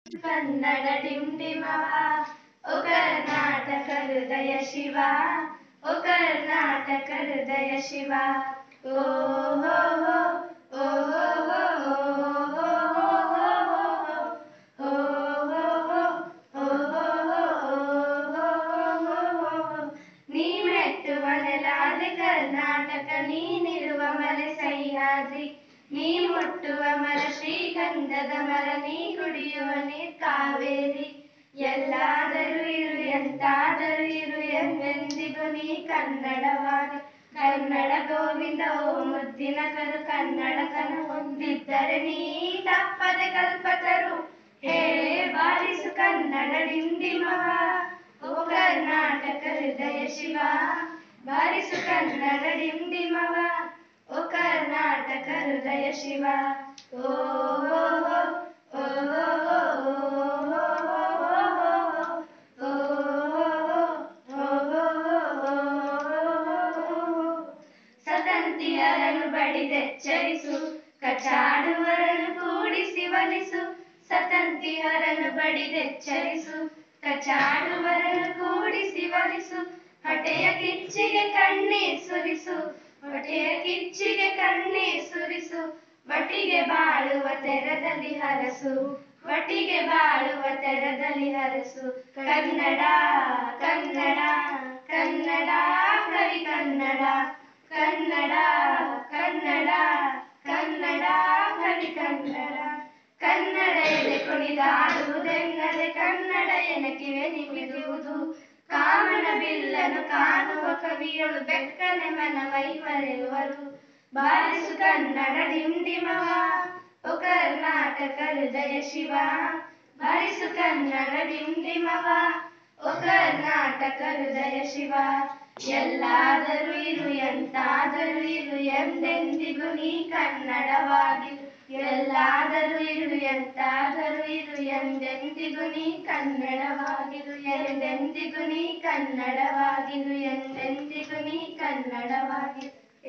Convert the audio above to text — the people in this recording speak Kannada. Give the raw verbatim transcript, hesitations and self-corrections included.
ಕನ್ನಡ ಡಿಂಡಿಮವ ಓ ಕರ್ನಾಟಕ ಹೃದಯ ಶಿವ ಓ ಕರ್ನಾಟಕ ಹೃದಯ ಶಿವ ಓ ಹೋ ಹೋ ಓ ಹೋ ಹೋ ಓ ಹೋ ಹೋ ಓ ಹೋ ಹೋ ನೀ ಮೆಟ್ಟುವ ನೆಲಾದೆ ಕರ್ನಾಟಕ ನೀನಿರುವ ಮಲೆ ಸಹ್ಯಾದ್ರಿ ನೀ ಮುಟ್ಟುವ ಮರ ಶ್ರೀಗಂಧದ ಮರ ನೀ ಕುಡಿಯುವ ನೀರ್ ಕಾವೇರಿ ಎಲ್ಲಾದರೂ ಇರು ಎಂತಾದರೂ ಇರು ಎಂದೆಂದಿಗೂ ನೀ ಕನ್ನಡವಾಗಿ ಕನ್ನಡ ಗೋವಿಂದ ಓ ಮುದ್ದಿನ ಕರು ಕನ್ನಡ ಕನ ಹೊಂದಿದ್ದರೆ ನೀ ತಪ್ಪದೆ ಕಲ್ಪತರು ಹೇಳೇ ಬಾರಿಸು ಕನ್ನಡ ಡಿಂಡಿಮವ ಓ ಕರ್ನಾಟಕ ಹೃದಯ ಶಿವ ಬಾರಿಸು ಕನ್ನಡ ಡಿಂಡಿಮವ ಓ ಕರ್ನಾಟಕ ಹೃದಯ ಶಿವ ಓ ಹೋ ಹೋ ಓ ಹೋ ಸತಂತಿಯರನ್ನು ಬಡಿದೆಚ್ಚರಿಸು ಕಚಾಡುವರನ್ನು ಕೂಡಿಸಿ ಒಲಿಸು ಸತಂತಿಯರನ್ನು ಬಡಿದೆಚ್ಚರಿಸು ಕಚಾಡುವರನ್ನು ಕೂಡಿಸಿ ಒಲಿಸು ಹೊಟ್ಟೆಯ ಕಿಚ್ಚಿಗೆ ಕಣ್ಣೀರ್ ಸುರಿಸು ಹೊಟ್ಟೆಯ ಕಿಚ್ಚಿಗೆ ಕಣ್ಣೀರ್ ಸುರಿಸು ಒಟ್ಟಿಗೆ ಬಾಳುವ ತೆರದಲ್ಲಿ ಹರಸು ಒಟ್ಟಿಗೆ ಬಾಳುವ ತೆರದಲ್ಲಿ ಹರಸು ಕನ್ನಡ ಕನ್ನಡ ಕನ್ನಡ ಕವಿ ಕನ್ನಡ ಕನ್ನಡ ಕನ್ನಡ ಕನ್ನಡ ಕವಿ ಕನ್ನಡ ಕನ್ನಡ ಎದೆ ಕುಣಿದಾಡುವುದೆನ್ನದೆ ಕನ್ನಡ ಎನಕಿವೆ ನಿಮಿರುವುದು ಕಾಮನ ಬಿಲ್ಲನು ಕಾಣುವ ಕವಿಯಳು ಬೆಕ್ಕನೆ ಮನ ಮೈ ಮರೆಯುವರು ಬಾರಿಸು ಕನ್ನಡ ಡಿಂಡಿಮವ ಓ ಕರ್ನಾಟಕ ಹೃದಯ ಶಿವ ಬಾರಿಸು ಕನ್ನಡ ಡಿಂಡಿಮವ ಓ ಕರ್ನಾಟಕ ಹೃದಯ ಶಿವ ಎಲ್ಲಾದರೂ ಇರು ಎಂತಾದರೂ ಇರು ಎಂದೆಂದಿಗೂ ನೀ ಕನ್ನಡವಾಗಿರು ಎಲ್ಲಾದರೂ ಇರು ಎಂತಾದರೂ ಇರು ಎಂದೆಂದಿಗೂ ನೀ ಕನ್ನಡವಾಗಿರು ಎಂದೆಂದಿಗೂ ನೀ ಕನ್ನಡವಾಗಿರು ಎಂದೆಂದಿಗೂ ನೀ ಕನ್ನಡವಾಗಿರು